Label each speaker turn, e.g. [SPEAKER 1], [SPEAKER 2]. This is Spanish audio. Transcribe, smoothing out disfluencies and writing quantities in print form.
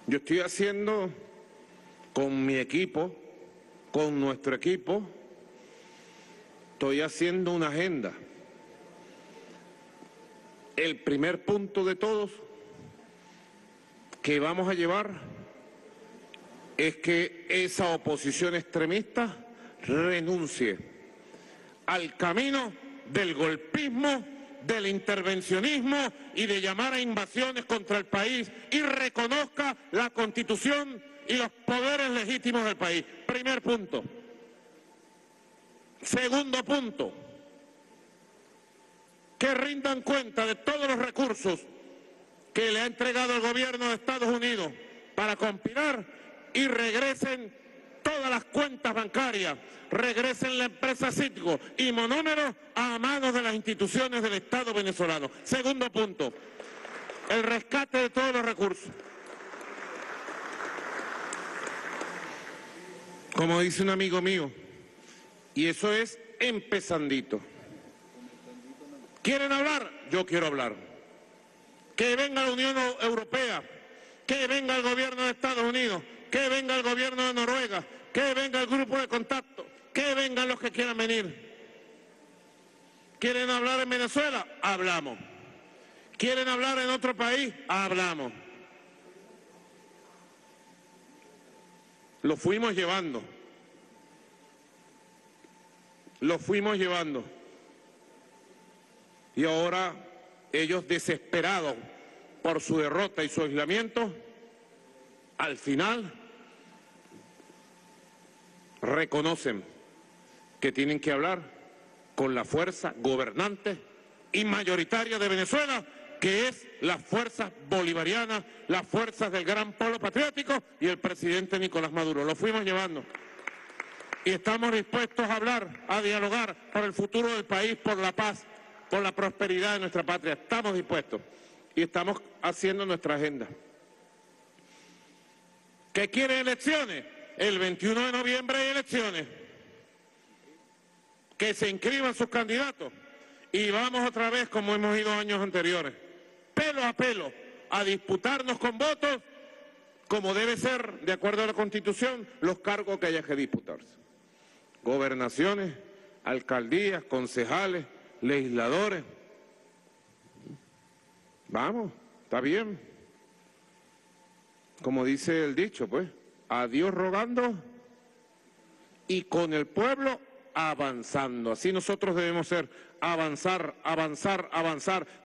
[SPEAKER 1] Yo estoy haciendo con mi equipo, con nuestro equipo, estoy haciendo una agenda. El primer punto de todos que vamos a llevar es que esa oposición extremista renuncie al camino del golpismo, del intervencionismo y de llamar a invasiones contra el país y reconozca la Constitución y los poderes legítimos del país. Primer punto. Segundo punto, que rindan cuenta de todos los recursos que le ha entregado el gobierno de Estados Unidos para compilar y regresen todas las cuentas bancarias, regresen la empresa Citgo y Monómeros a manos de las instituciones del Estado venezolano. Segundo punto, el rescate de todos los recursos. Como dice un amigo mío, y eso es empezandito. ¿Quieren hablar? Yo quiero hablar. Que venga la Unión Europea, que venga el gobierno de Estados Unidos, que venga el gobierno de Noruega, que venga el grupo de contacto, que vengan los que quieran venir. ¿Quieren hablar en Venezuela? Hablamos. ¿Quieren hablar en otro país? Hablamos. Lo fuimos llevando. Lo fuimos llevando. Y ahora ellos, desesperados por su derrota y su aislamiento, al final reconocen que tienen que hablar con la fuerza gobernante y mayoritaria de Venezuela, que es las fuerzas bolivarianas, las fuerzas del gran pueblo patriótico y el presidente Nicolás Maduro. Lo fuimos llevando. Y estamos dispuestos a hablar, a dialogar por el futuro del país, por la paz, por la prosperidad de nuestra patria. Estamos dispuestos y estamos haciendo nuestra agenda. ¿Qué quieren elecciones? El 21 de noviembre hay elecciones. Que se inscriban sus candidatos y vamos otra vez, como hemos ido años anteriores, pelo a pelo, a disputarnos con votos, como debe ser, de acuerdo a la Constitución, los cargos que haya que disputarse. Gobernaciones, alcaldías, concejales, legisladores. Vamos, está bien. Como dice el dicho, pues, a Dios rogando y con el pueblo avanzando. Así nosotros debemos ser, avanzar, avanzar, avanzar.